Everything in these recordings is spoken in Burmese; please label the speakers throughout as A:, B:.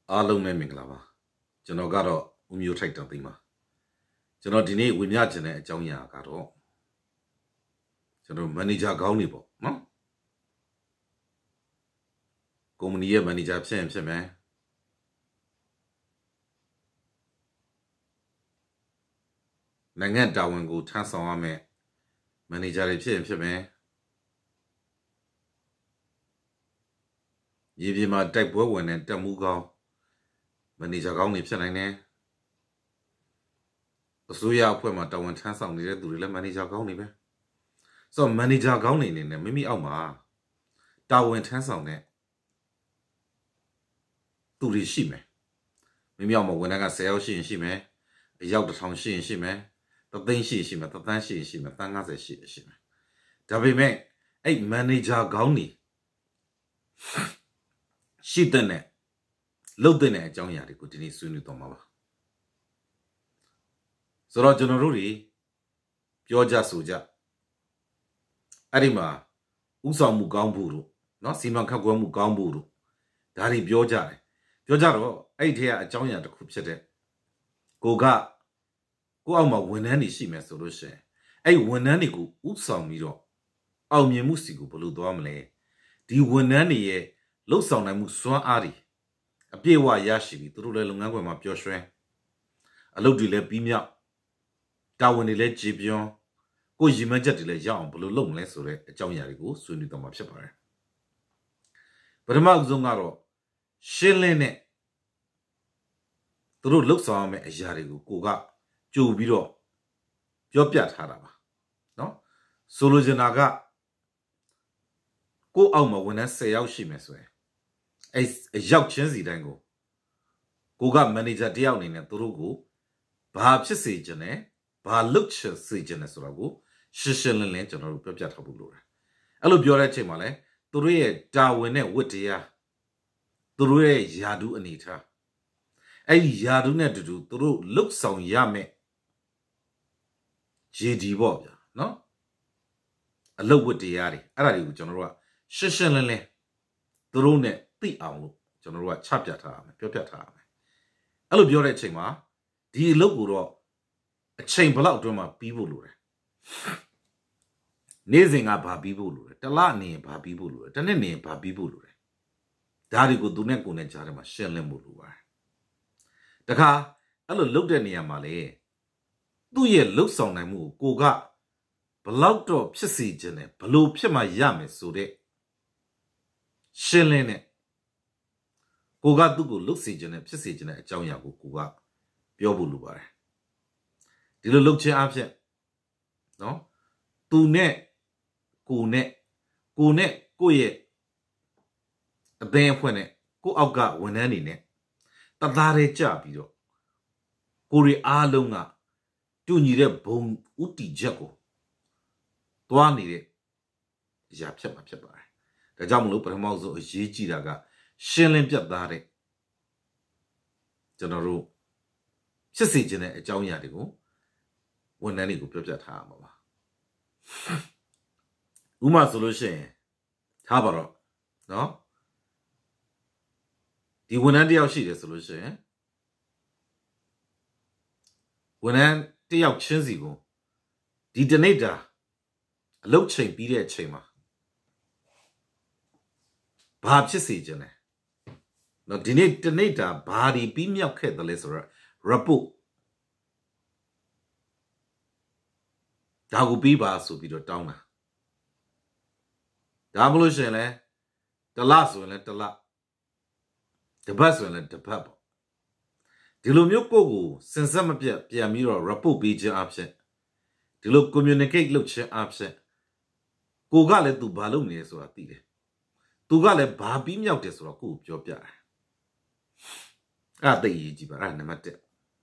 A: အားလုံးနဲ့မင်္ဂလာပါကျွန်တော်ကတော့ဦးမျိုးထိုက်တော်သိမ်းပါကျွန်တော်ဒီနေ့ဝင်ပြချင်တဲ့အကြောင်းအရာကတော့ကျွန်တော်မန်နေဂျာကောင်းနေပေါ့နော်ကုမ္ပဏီရဲ့မန်နေဂျာဖြစ်ရင်ဖြစ်မယ်နိုင်ငံတာဝန်ကိုထမ်းဆောင်ရမယ်မန်နေဂျာတွေဖြစ်ရင်ဖြစ်မယ်ရေပြင်မှာတိုက်ပွဲဝင်တဲ့တက်မှုကောင်းမန်နေဂျာကောင်းနေဖြစ်နိုင်တယ်အစိုးရအဖွဲ့မှာတာဝန်ထမ်းဆောင်နေတဲ့သူတွေလည်းမန်နေဂျာကောင်းနေပဲဆိုတော့မန်နေဂျာကောင်းနေနေမိမိအောက်မှာတာဝန်ထမ်းဆောင်တဲ့သူတွေရှိမယ်မိမိအောက်မှာဝန်ထမ်းက10ယောက်ရှိရင်ရှိမယ်အယောက်1000ရှိရင်ရှိမယ်3သိန်းရှိမယ်3သန်းရှိမယ်350ရှိမယ်ဒါပေမဲ့အဲ့မန်နေဂျာကောင်းနေရှိတဲ့လုတ်တဲ့အကြောင်းအရာတွေကိုဒီနေ့ဆွေးနွေးတော့မှာပါဆိုတော့ကျွန်တော်တို့တွေပြောကြဆိုကြအဲ့ဒီမှာဥဆောင်မှုကောင်းဖို့တို့เนาะစီမံခန့်ခွဲမှုကောင်းဖို့တို့ဒါတွေပြောကြတော့အဲ့ဒီအကြောင်းအရာတစ်ခုဖြစ်တဲ့ကိုအောက်မှာဝန်ထမ်းတွေရှိမယ်ဆိုလို့ရှိရင်အဲ့ဝန်ထမ်းတွေကိုဥဆောင်ပြီးတော့အောင်မြင်မှုစီကိုဘယ်လိုသွားမလဲဒီဝန်ထမ်းတွေရဲ့လှုပ်ဆောင်နိုင်မှုစွမ်းအားတွေအပြည့်အဝရရှိပြီးသူတို့လည်းလုပ်ငန်းခွင်မှာပျော်ရွှင်အလုပ်တွေလည်းပြီးမြောက်တာဝန်တွေလည်းကြည်ပြွန်းကိုရည်မှန်းချက်တွေလည်းရအောင်ဘယ်လိုလုပ်မလဲဆိုတဲ့အကြောင်းအရာတွေကိုဆွေးနွေးတော့မှာဖြစ်ပါတယ်ပထမအဆုံးကတော့ရှင်းလင်းတဲ့သူတို့လှုပ်ဆောင်ရမယ့်အရာတွေကိုကိုကကြိုပြီးတော့ပြောပြထားတာပါเนาะဆိုလိုချင်တာကကိုအောက်မှာဝန်ထမ်း10ယောက်ရှိမယ်ဆိုရင်အဲ့ရောက်ချင်းစီတိုင်းကိုကမန်နေဂျာတယောက်အနေနဲ့သူတို့ကိုဘာဖြစ်စေချင်လဲဘာလုပ်ချင်စေချင်လဲဆိုတော့ကိုရှင်းလင်းကျွန်တော်တို့ပြောပြထားဖို့လိုတယ်အဲ့လိုပြောတဲ့အချိန်မှာလဲသူတို့ရဲ့တာဝန်နဲ့ဝတ္တရားသူတို့ရဲ့ယာဒူးအနေထားအဲ့ဒီယာဒူးနဲ့တူတူသူတို့လှုပ်ဆောင်ရမယ်ရေဒီပေါ့ဗျာနော်အလုပ်ဝတ္တရားတွေအဲ့ဒါတွေကိုကျွန်တော်တို့ကရှင်းလင်းသူတို့နဲ့သိအောင်လို့ကျွန်တော်တို့ကချပြထားရမယ်ပြောပြထားရမယ်အဲ့လိုပြောတဲ့အချိန်မှာဒီအလုပ်ကိုတော့အချိန်ဘလောက်အတွင်းမှာပြီးဖို့လိုတယ်နေ့စဉ်ကဘာပြီးဖို့လိုတယ်တစ်လနေရင်ဘာပြီးဖို့လိုတယ်တစ်နှစ်နေရင်ဘာပြီးဖို့လိုတယ်ဒါတွေကိုသူနဲ့ကိုယ်နဲ့ကြားထဲမှာရှင်းလင်းဖို့လိုပါတယ်တခါအဲ့လိုလုပ်တဲ့နေရာမှာလေသူ့ရဲ့လှုပ်ဆောင်နိုင်မှုကိုကဘလောက်တော့ဖြစ်စီခြင်းနဲ့ဘလို့ဖြစ်မှရမယ်ဆိုတဲ့ရှင်းလင်းတဲ့ကိုကသူ့ကိုလှုပ်စေခြင်းနဲ့ဖြစ်စေခြင်းနဲ့အကြောင်းအရာကိုကပြောဖို့လိုပါတယ်ဒီလိုလှုပ်ခြင်းအဖြစ်နော်သူနဲ့ကိုရဲ့အသင်းအဖွဲ့နဲ့ကိုအောက်ကဝန်ထမ်းတွေနဲ့တသားတည်းကြပြီးတော့ကိုရီအားလုံးကတူညီတဲ့ဘုံဥတီချက်ကိုတွားနေတဲ့အရာဖြစ်မှာဖြစ်ပါတယ်ဒါကြောင့်မလို့ပထမဆုံးအရေးကြီးတာကရှင်းလင်းပြတ်သားတဲ့ကျွန်တော်တို့ဖြစ်စေခြင်းတဲ့အကြောင်းအရာတွေကိုဝန်ထမ်းတွေကိုပြောပြထားရမှာပါဥပမာဆိုလို့ရှိရင်ထားပါတော့နော်ဒီဝန်ထမ်းတယောက်ရှိတယ်ဆိုလို့ရှိရင်ဝန်ထမ်းတယောက်ချင်းစီကိုဒီတနေ့တာအလုပ်ချိန်ပြီးတဲ့အချိန်မှာဘာဖြစ်စေခြင်းလဲနော်ဒီနေ့တနေ့တာဘာဒီပြီးမြောက်ခဲ့တယ်လဲဆိုတော့ report ဒါကိုပြီးပါဆိုပြီးတော့တောင်းတာဒါမလို့ရှိရင်လဲတလဆိုရင်လဲတလတပတ်ဆိုရင်လဲတပတ်ပေါ့ဒီလိုမျိုးကိုစင်ဆက်မပြတ်ပြန်ပြီးတော့ report ပေးခြင်းအဖြစ်ဒီလို communicate လုပ်ခြင်းအဖြစ်ကိုကလည်းသူဘာလုပ်နေလဲဆိုတာသိတယ်သူကလည်းဘာပြီးမြောက်တယ်ဆိုတော့ကိုပြောပြတယ်အဲ့သိရေးကြည့်ပါအဲ့နံပါတ်1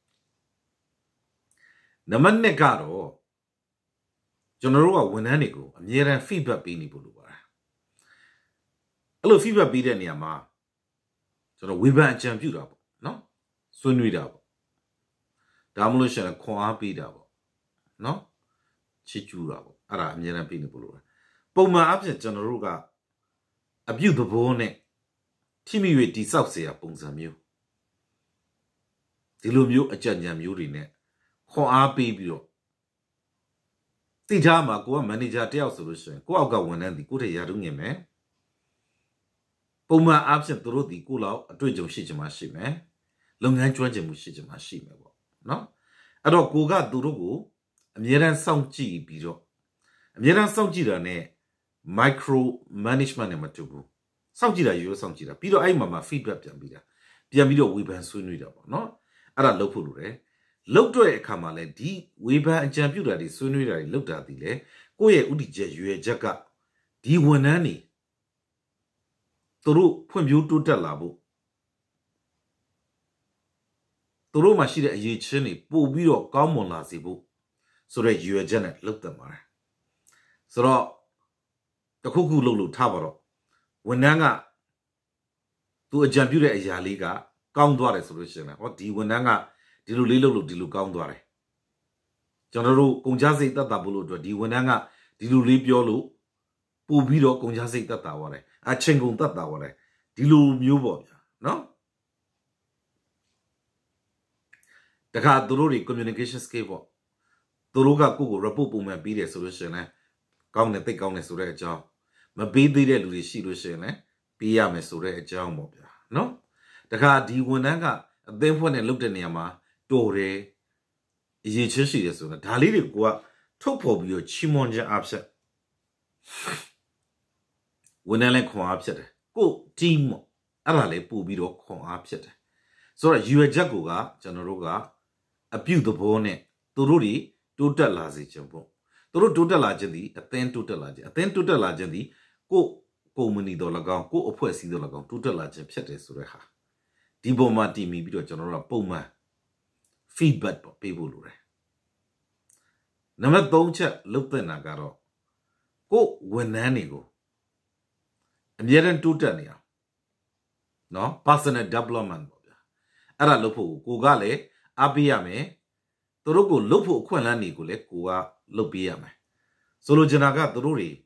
A: နံပါတ်2ကတော့ကျွန်တော်တို့ကဝန်ထမ်းတွေကိုအမြဲတမ်း feedback ပေးနေဖို့လိုပါတယ်အဲ့လို feedback ပေးတဲ့နေရာမှာကျွန်တော်ဝေဖန်အကြံပြုတာပေါ့နော်ဆွေးနွေးတာပေါ့ဒါမှမဟုတ်ရှင်ခွန်အားပေးတာပေါ့နော်ချစ်ကျူးတာပေါ့အဲ့ဒါအမြဲတမ်းပေးနေဖို့လိုတယ်ပုံမှန်အဖြစ်ကျွန်တော်တို့ကအပြုသဘောနဲ့ထိမိ၍တိဆောက်เสียပုံစံမျိုးဒီလိုမျိုးအကြံဉာဏ်မျိုးတွေနဲ့ခွန်အားပေးပြီးတော့တိထားမှာကိုကမန်နေဂျာတယောက်ဆိုလို့ရှိရင်ကိုအောက်ကဝန်ထမ်းဒီကိုထက်ရာထူးငင်မယ်ပုံမှန်အားဖြင့်သူတို့ဒီကိုလောက်အတွေ့အကြုံရှိချင်မှရှိမယ်လုပ်ငန်းကျွမ်းကျင်မှုရှိချင်မှရှိမယ်ပေါ့နော်အဲ့တော့ကိုကသူတို့ကိုအမြဲတမ်းစောင့်ကြည့်ပြီးတော့အမြဲတမ်းစောင့်ကြည့်တာနဲ့ micro management နဲ့မတူဘူးစောင့်ကြည့်တာရိုးစောင့်ကြည့်တာပြီးတော့အဲ့မှာ feedback ပြန်ပြီးတော့ဝေဖန်ဆွေးနွေးတာပေါ့နော်အဲ့ဒါလုပ်ဖို့လိုတယ်လုပ်တဲ့အခါမှာလည်းဒီဝေဖန်အကြံပြုတာတွေဆွေးနွေးတာတွေလုပ်တာဒီလေကိုယ့်ရဲ့ဥတီချက်ရွယ်ချက်ကဒီဝန်ထမ်းတွေသူတို့ဖွံ့ဖြိုးတိုးတက်လာဖို့သူတို့မှာရှိတဲ့အရေးချင်းတွေပို့ပြီးတော့ကောင်းမွန်လာစေဖို့ဆိုတဲ့ရွယ်ချက်နဲ့လုပ်တတ်ပါတယ်ဆိုတော့တခုခုလုပ်လို့ထားပါတော့ဝန်ထမ်းကသူအကြံပြုတဲ့အရာလေးကကောင်းသွားတယ်ဆိုလို့ရှိရင်ဟောဒီဝန်ထမ်းကဒီလိုလေးလုပ်လို့ဒီလိုကောင်းသွားတယ်ကျွန်တော်တို့ကုန်ကြစိတ်သက်သာဖို့လို့အတွက်ဒီဝန်ထမ်းကဒီလိုလေးပြောလို့ပို့ပြီးတော့ကုန်ကြစိတ်သက်သာသွားတယ်အချင်းကုန်သက်သာသွားတယ်ဒီလိုမျိုးပေါ့ဗျာနော်တခါသူတို့တွေ communication skill ပေါ့သူတို့ကကိုယ့်ကို report ပုံမှန်ပေးတယ်ဆိုလို့ရှိရင်လည်းကောင်းတယ်သိကောင်းတယ်ဆိုတဲ့အကြောင်းမပေးသေးတဲ့လူတွေရှိလို့ရှိရင်လည်းပေးရမယ်ဆိုတဲ့အကြောင်းပေါ့ဗျာနော်တခါဒီဝန်ထမ်းကအသင်းဖွဲ့နဲ့လုပ်တဲ့နေရာမှာတော်တယ်အရေးချင်းရှိတယ်ဆိုတော့ဒါလေးတွေကိုကထုတ်ဖော်ပြီးတော့ချီးမွမ်းခြင်းအဖြစ်ဝန်ထမ်းလည်းခွန်အားဖြစ်တယ်ကို team ပေါ့အဲ့ဒါလေးပို့ပြီးတော့ခွန်အားဖြစ်တယ်ဆိုတော့ရွယ်ချက်ကိုကကျွန်တော်တို့ကအပြုသဘောနဲ့သူတို့တွေတိုးတက်လာစေခြင်းပေါ့သူတို့တိုးတက်လာခြင်းဒီအသင်းတိုးတက်လာခြင်းအသင်းတိုးတက်လာခြင်းဒီကိုကုမ္ပဏီတော်၎င်းကိုအဖွဲ့အစည်းတော်၎င်းတိုးတက်လာခြင်းဖြစ်တယ်ဆိုတဲ့ဟာဒီပုံမှာတည်မီပြီးတော့ကျွန်တော်တို့ကပုံမှန် feedback ပေါ့ပေးဖို့လိုတယ်နံပါတ်3ချက်လုပ်တဲ့နာကတော့ကိုဝန်ထမ်းတွေကိုအမြဲတမ်းတိုးတက်နေအောင်နော် personal development ပေါ့ဗျာအဲ့ဒါလုပ်ဖို့ကိုကလည်းအားပေးရမယ်သူတို့ကိုလုပ်ဖို့အခွင့်အလမ်းတွေကိုလည်းကိုကလုပ်ပေးရမယ်ဆိုလိုချင်တာကသူတို့တွေ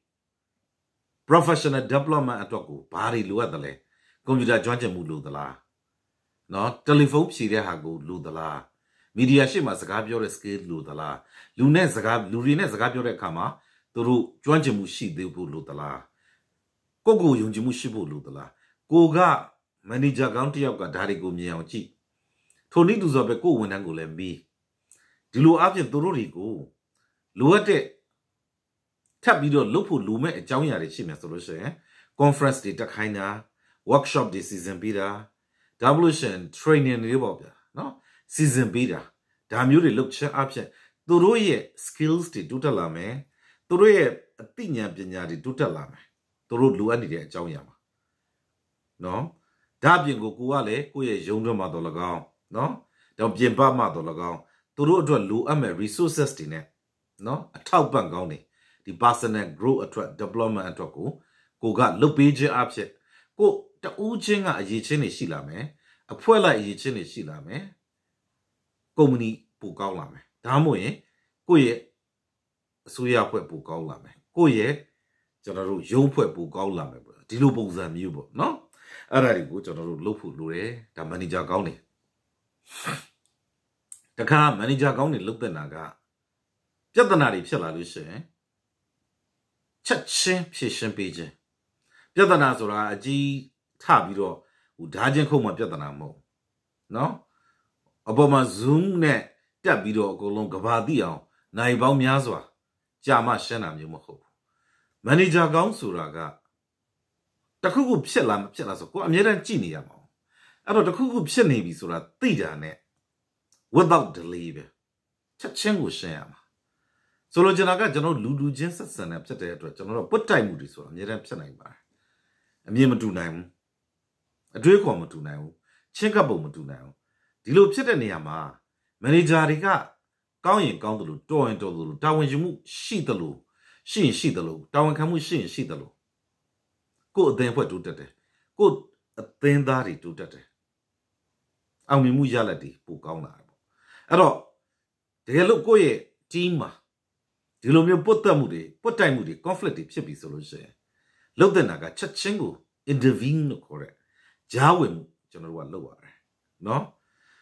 A: professional development အတွက်ကိုဘာတွေလိုအပ်တယ်လဲကွန်ပျူတာကျွမ်းကျင်မှုလိုသလားနော်တယ်လီဖုန်းဖြည့်တဲ့ဟာကိုလိုသလားမီဒီယာရှေ့မှာစကားပြောတဲ့ skill လိုသလားလူတွေနဲ့စကားပြောတဲ့အခါမှာသူတို့ကျွမ်းကျင်မှုရှိသေးဖို့လိုသလားကိုယုံကြည်မှုရှိဖို့လိုသလားကိုကမန်နေဂျာကောင်းတစ်ယောက်ကဒါတွေကိုမြင်အောင်ကြည့်ထိုနည်းတူဆိုပဲကိုဝန်ထမ်းကိုလည်းမေးဒီလိုအပြင်သူတို့တွေကိုလိုအပ်တဲ့ထပ်ပြီးတော့လုပ်ဖို့လိုမဲ့အကြောင်းအရာတွေရှိမယ်ဆိုလို့ရှိရင် conference တွေတက်ခိုင်းတာ workshop တွေစီစဉ်ပေးတာ devolution training တွေပေါ့ဗျာနော်စီစဉ်ပေးတာဒါမျိုးတွေလုပ်ချင်အပြင်သူတို့ရဲ့ skills တွေတိုးတက်လာမယ်သူတို့ရဲ့အသိဉာဏ်ပညာတွေတိုးတက်လာမယ်သူတို့လိုအပ်နေတဲ့အကြောင်းအရာမှာနော်ဒါအပြင်ကိုကလည်းကိုယ့်ရဲ့ရုံးတွင်းမှာတော့၎င်းနော်တော့ပြင်ပမှာတော့၎င်းသူတို့အတွက်လိုအပ်မဲ့ resources တွေနဲ့နော်အထောက်ပံ့ကောင်းနေဒီ personal growth အတွက် development အတွက်ကိုကလုပ်ပေးခြင်းအဖြစ်ကိုတူးချင်းကအရေးချင်းတွေရှိလာမယ်အဖွဲ့လိုက်အရေးချင်းတွေရှိလာမယ်ကုမ္ပဏီပိုကောင်းလာမယ်ဒါမှမဟုတ်ရင်ကိုယ့်ရဲ့အစိုးရအဖွဲ့ပိုကောင်းလာမယ်ကိုယ့်ရဲ့ကျွန်တော်တို့ရုံးဖွဲ့ပိုကောင်းလာမယ်ပေါ့ဒီလိုပုံစံမျိုးပေါ့နော်အဲ့ဒါတွေကိုကျွန်တော်တို့လုပ်ဖို့လိုတယ်ဒါမန်နေဂျာကောင်းနေတခါမန်နေဂျာကောင်းနေလုပ်တဲ့နာကပြဿနာတွေဖြစ်လာလို့ရှိရင်ချက်ချင်းဖြေရှင်းပေးခြင်းပြဿနာဆိုတာအကြီးထပြီးတော့ဟိုဓာချင်းခုံမှပြဿနာမဟုတ်နော်အပေါ်မှာ zoom နဲ့တက်ပြီးတော့အကုန်လုံးကဘာသိအောင်နိုင်ပေါင်းများစွာကြာမှရှင်းတာမျိုးမဟုတ်ဘူးမန်နေဂျာကောင်းဆိုတာကတခုခုဖြစ်လာမဖြစ်လာဆိုကိုအမြဲတမ်းကြည့်နေရမှာအဲ့တော့တခုခုဖြစ်နေပြီဆိုတာသိတာနဲ့ without delay ပဲချက်ချင်းကိုရှင်းရမှာဆိုလိုချင်တာကကျွန်တော်လူချင်းဆက်ဆံနေဖြစ်တဲ့အတွက်ကျွန်တော်တို့ပွတ်တိုက်မှုတွေဆိုတာအမြဲတမ်းဖြစ်နိုင်ပါတယ်အမြင်မတူနိုင်ဘူးအတွေးခေါ်မတူနိုင်ဘူးချင်းကပ်ပုံမတူနိုင်ဘူးဒီလိုဖြစ်တဲ့နေရာမှာမန်နေဂျာတွေကကောင်းရင်ကောင်းတယ်လို့တော်ရင်တော်တယ်လို့တာဝန်ယူမှုရှိတယ်လို့ရှိရင်ရှိတယ်လို့တာဝန်ခံမှုရှိရင်ရှိတယ်လို့ကိုယ်အသင်းဖွဲ့တိုးတက်တယ်ကိုယ်အသင်းသားတွေတိုးတက်တယ်အောင်မြင်မှုရလဒ်တွေပိုကောင်းလာတယ်ပေါ့အဲ့တော့တကယ်လို့ကိုယ့်ရဲ့ team မှာဒီလိုမျိုးပုတ်တိုက်မှုတွေ conflict တွေဖြစ်ပြီဆိုလို့ရှိရင်လုပ်တဲ့နာကချက်ချင်းကို intervene လို့ခေါ်တဲ့ကြားဝင်မှုကျွန်တော်တို့ကလုပ်ရတယ်နော်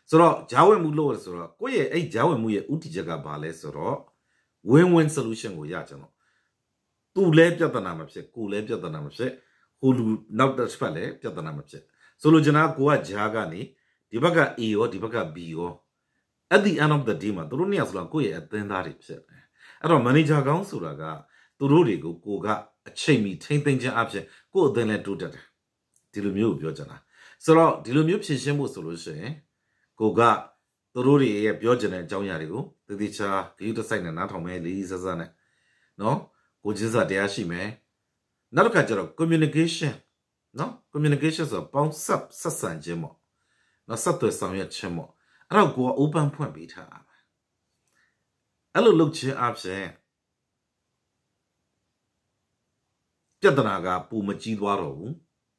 A: So, Jawa Mulo, so, Koye, a Jawa Muye, Uti Jaga Bale, so, win-win solution with Yachano. Two lep Jatanamapse, cool lep Jatanamapse, who not the spell, Jatanamapse. Solo Jana Goa Jagani, Dibaga EO, Dibaga BO. At the end of the dema, the Runias Lagoye at the end of it. I don't manage a Gansuraga, to Rodigo, Goga, a chimney, tainting absent, go then let do that. Dilumu, Biojana. So, Dilumu Shimo solution, Goga, the Rodi, Biojana, Jonyarigo, the teacher, the uter sign and not how many is as an no, Gojiza de Ashime. Not a catcher of communication. No, communications are bounce up, Sassan Jemo. Not Sato Samia Chemo. I don't go open point beat her. Hello, look, cheer up, say. Jadanaga, Pumachi Waro.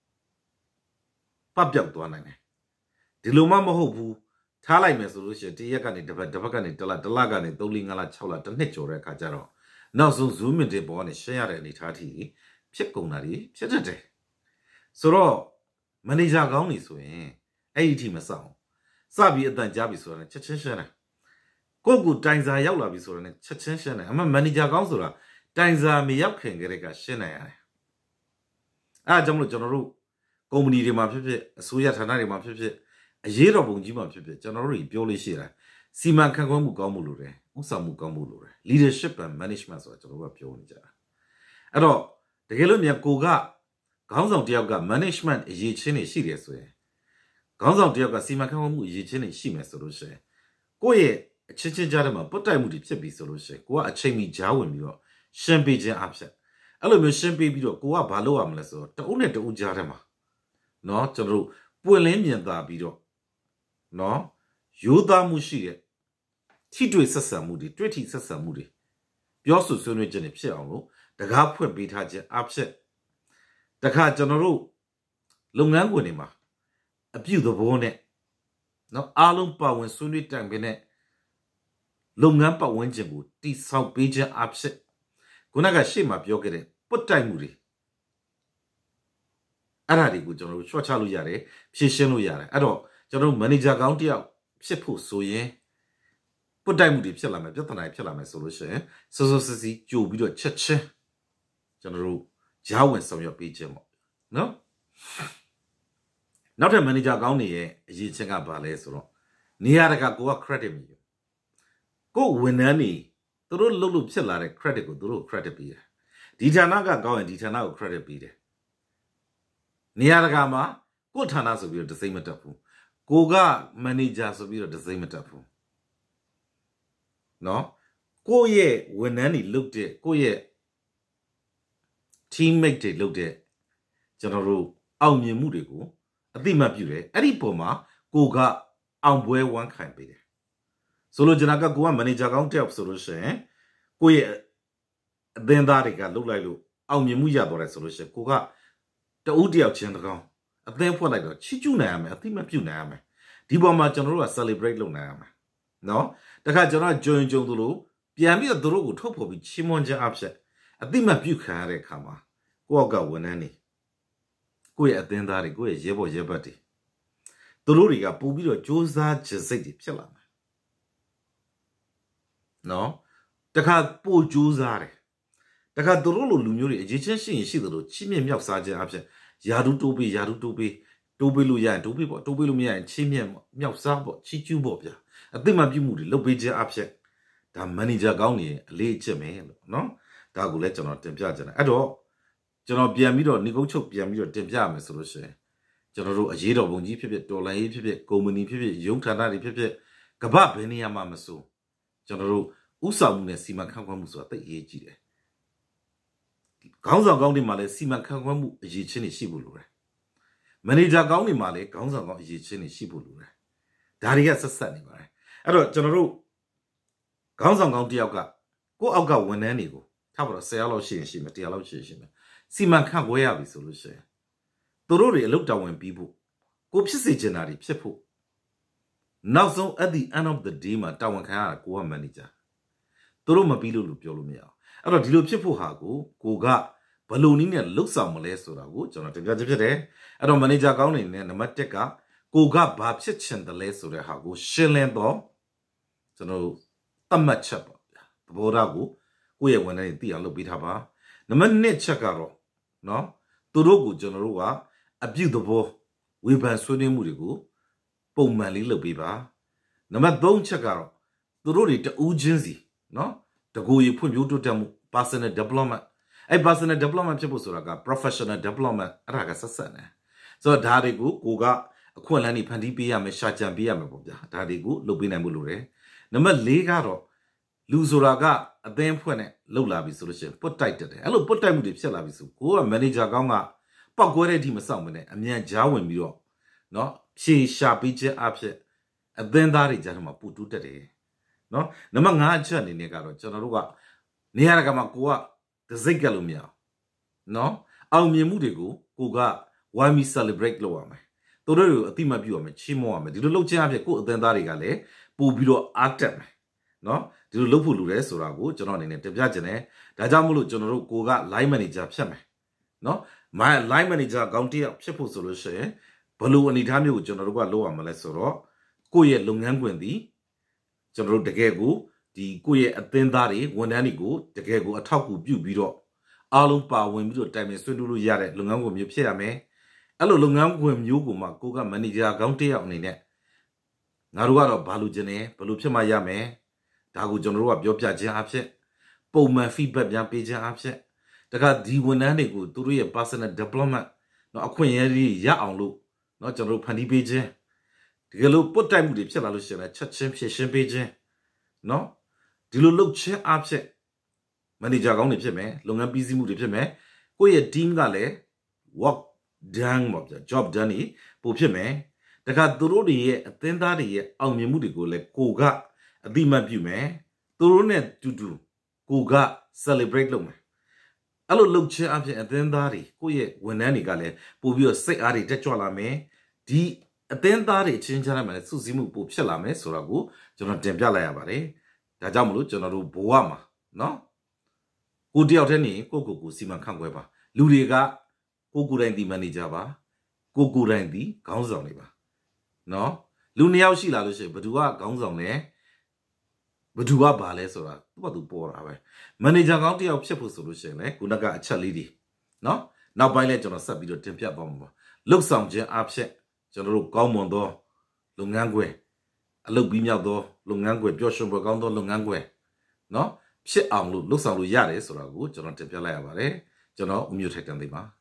A: Pabjak to one. Dilumama Hobu, Talai Mesolution, Tiakani, Devakani, Dalagani, Dolingala Chola, the nature Kajaro. Now so zoom in the born share any tati, Chekonari, Chete. So, manager gowny swing, 80 Masao. Sabi at the Jabison, Chechena. Go good times are Yala Bison, Chechena. I'm a manager gowsura. Times are me up can get a shena. Ah, Jamu General. Community Mapipe, Suya Tanari Mapipe, a year of Unjima Pipe, General, Pioli Shira. Siman Kangamu Gamulure, Usamu Gamulure. Leadership and management of Pionja. At all, the Helomia Koga, Council Diaga management is Yichini serious way. Council Diaga Simakamu Yichini Shime solution. Goye, a Chichi Jarama, but I would be solution. Go a chemi Jawin, Champagne upset. Alum Champagne, go up Balo Amleso, the only to Ujarama. No, General, Puelemian da Bido. No, Yuda Mushi. Tito is Sassamudi, 20 Sassamudi. You also soon with Jenny Piano, the gap when beat had upset. The car general Lungangunima. A beautiful net. No Alumpa when soon with Tanganet. Lungampa Wenjabu, this South Beja upset. Gunaga Shima Yogere, put time moody. Aradi good general, Shwachalu Yare, Shishenu Yare, Ado, General Manager County out, Shepu so ye. Put time moody Pelame, Jotanai Pelame solution, so see, you be a church. General Jawan some your PGM. No? Not a manager County, Yichenga Balesro. Niaraga go credit me. Go win any. The road Lulu Pilla credit go through credit beer. Ditanaga go and Ditana credit beer. Niaragama, go Tanas of you the same tapu. Goga managers of you the same tapu. No? Go ye when any looked it, go ye. Teammate looked at General Aumi Mudigo, a Dima Pure, Adipoma, Goga, Ambue one kind be. Solo Janaga go and manager county of solution, go ye. Then that look like Aumi Muya or solution, Goga, the Udia Chandra, a then for like a Chichunam, a Dima Punam. Diboma General celebrate Lunam. No, the Kajana joined Jondulu, Piami a Duru, top of Chimonja upset. A Dima Bucare Kama. Goga when any. Go at the end that go as Yebo Jebati. The Luriga Pubio Josa Chesedi Pilam. No, the cat Po Josare. The cat the Rolo Lumuri, Egyptian she the Chimia Milk Sergeant upset. Yadu to be, Tobiluya and Tobilumia and Chimia Milk Sabo, Chichu Bobia. A Dima Bimudi, Lobija upset. The manager Gauni, late Jemay, no? Dagulet or Tempiajan at all. General Biamido, Nigocho Biamido, Tempiam solution. General Ajiro Bonji Pipit, Dola Pipit, Gomini Pipit, Yuntanari Pipit, Kabab, Benia Mamasu. General Usamune Sima Kangamusu, the Ejide. Council Gondi Male, Sima Kangamu, Jichini Shibulu. Manager Gondi Male, Council Jichini Shibulu. Darias a sunny. At General Council Gondi Alga, go Alga when any go. Tabra Salo Shin, Material Shin. Siman can't wear the solution. Torori looked down when people go Pisigenari, Pepo. Now, so at the end of the dema, Tawanka, go manager. Toroma Bilu Piolumia. I don't do Pepo Hago, Goga, Ballooning and looks some Malesora, Jonathan Gajade. I don't manage a gown in a Mateka, ကိုကဘာဖြစ်ချင်တယ်လဲဆိုတဲ့ဟာကိုရှင်းလင်းတော့ကျွန်တော်သတ်မှတ်ချက်ပေါ့ဗျာသဘောထားကိုကိုယ့်ရဲ့ဝန်ထမ်းတွေသိအောင်လုပ်ပေးထားပါနံပါတ်1ချက်ကတော့နော်သူတို့ကိုကျွန်တော်တို့ကအပြုသဘောဝေဖန်ဆွေးနွေးမှုတွေကိုပုံမှန်လေးလုပ်ပေးပါနံပါတ်3ချက်ကတော့သူတို့တွေတဦးချင်းစီနော်တကူရဖွံ့ဖြိုးတိုးတက်မှု personal development အဲ့ personal development ဖြစ်ဖို့ဆိုတာက professional development အဲ့ဒါကဆက်ဆက်နေဆိုတော့ဒါတွေကိုကိုကအခွင့်အလမ်းတွေဖန်တီးပေးရမယ်ရှာကြံပေးရမယ်ပေါ့ဗျာဒါတွေကိုလုပ်ပေးနိုင်မှုလိုတယ်နံပါတ်4ကတော့လူဆိုတာကအသင်းဖွဲ့နဲ့လှုပ်လာပြီဆိုလို့ရှိရင်ပုတ်တိုက်တက်တယ်အဲ့လိုပုတ်တိုက်မှုတွေဖြစ်လာပြီဆိုကိုကမန်နေဂျာကောင်းကပောက်ကွဲတဲ့အထိမစောင့်မနဲ့အမြန်ကြားဝင်ပြီးတော့နော်ဖြေရှာပေးခြင်းအဖြစ်အသင်းသားတွေကြားထဲမှာပူတူးတက်တယ်နော်နံပါတ်5အချက်အနေနဲ့ကတော့ကျွန်တော်တို့ကနေရာကမှာကိုကဒစိတ်ကလို့မရအောင်နော်အောင်မြင်မှုတွေကိုကိုက why me celebrate လုပ်ရမယ်တို့တို့အတိမတ်ပြုရမယ်ချီးမွမ်းရမယ်ဒီလိုလုပ်ခြင်းအဖြစ်ကိုအသင်းသားတွေကလည်းပို့ပြီးတော့အားတက်မယ်နော်ဒီလိုလုပ်ဖို့လိုတယ်ဆိုတာကိုကျွန်တော်အနေနဲ့တင်ပြချင်တယ်ဒါကြောင့်မို့လို့ကျွန်တော်တို့ကိုက line manager ဖြတ်မယ်နော်line manager ကောင်းတယောက်ဖြစ်ဖို့ဆိုလို့ရှိရင်ဘယ်လိုအနေအထားမျိုးကိုကျွန်တော်တို့ကလုပ်ရမလဲဆိုတော့ကိုယ့်ရဲ့လုပ်ငန်းခွင်သည်ကျွန်တော်တို့တကယ်ကိုဒီကိုယ့်ရဲ့အသင်းသားတွေဝန်ထမ်းတွေကိုတကယ်ကိုအထောက်အကူပြုပြီးတော့အားလုံးပါဝင်ပြီးတော့တိုင်ပင်ဆွေးနွေးလို့ရတဲ့လုပ်ငန်းခွင်မျိုးဖြစ်ရမယ်အဲ့လိုလုပ်ငန်းခွင်မျိုးကိုမှကိုကမန်နေဂျာကောင်းတယောက်အနေနဲ့ငါတို့ကတော့ဘာလို့ကျင်နေဘယ်လိုဖြစ်မှရမယ်ဒါကိုကျွန်တော်တို့ကပြောပြခြင်းအဖြစ်ပုံမှန် feedback ပြန်ပေးခြင်းအဖြစ်တခါဒီဝန်ထမ်းတွေကိုသူတို့ရဲ့ personal development နော်အခွင့်အရေးတွေရအောင်လို့နော်ကျွန်တော်တို့ဖန်တီးပေးခြင်းတကယ်လို့ပုတ်တိုက်မှုတွေဖြစ်လာလို့ရှိရင်လည်းချက်ချင်းဖြည့်ရှင်းပေးခြင်းနော်ဒီလိုလုပ်ခြင်းအဖြစ်မန်နေဂျာကောင်းတွေဖြစ်မယ်လုပ်ငန်းပြီးစီးမှုတွေဖြစ်မယ်ကိုယ့်ရဲ့ team ကလည်း work done ပေါ့ဗျာ job done နေပို့ဖြစ်မယ်တခါသူတို့တွေရဲ့အသင်းသားတွေရဲ့အောင်မြင်မှုတွေကိုလည်းကိုကအတိမတ်ပြုမယ်သူတို့နဲ့တူတူကိုက celebrate လုပ်မယ်အဲ့လိုလုပ်ခြင်းအဖြစ်အသင်းသားတွေကိုယ့်ရဲ့ဝန်ထမ်းတွေကလည်းပို့ပြီးတော့စိတ်အားတွေတက်ကြွလာမယ်ဒီအသင်းသားတွေချင်းချမ်းလိုက်မှလည်းစုစည်းမှုပို့ဖြစ်လာမယ်ဆိုတော့ကိုကျွန်တော်တင်ပြလိုက်ရပါတယ်ဒါကြောင့်မလို့ကျွန်တော်တို့ဘဝမှာနော်ကိုတယောက်တည်းနေကိုစီမံခန့်ခွဲပါလူတွေကကိုတိုင်ဒီမန်နေဂျာပါကိုတိုင်ဒီခေါင်းဆောင်တွေပါနော်လူနှစ်ယောက်ရှိလာလို့ရှိရင်ဘသူကခေါင်းဆောင်လဲဘသူကဘာလဲဆိုတာသူ့ဘာသူပေါ်တာပဲမန်နေဂျာကောင်းတယောက်ဖြစ်ဖို့ဆိုလို့ရှိရင်လည်းခုနကအချက်လေးတွေနော်နောက်ပိုင်းလဲကျွန်တော်ဆက်ပြီးတော့တင်ပြသွားမှာပါလှုပ်ဆောင်ခြင်းအဖြစ်ကျွန်တော်တို့ကောင်းမွန်သောလုပ်ငန်းခွင်အလုပ်ပြီးမြောက်သောလုပ်ငန်းခွင်ပျော်ရွှင်ပွဲကောင်းသောလုပ်ငန်းခွင်နော်ဖြစ်အောင်လို့လှုပ်ဆောင်လို့ရတယ်ဆိုတာကိုကျွန်တော်တင်ပြလိုက်ရပါတယ်ကျွန်တော်ဦးမျိုးထိုက်တန်သိပါ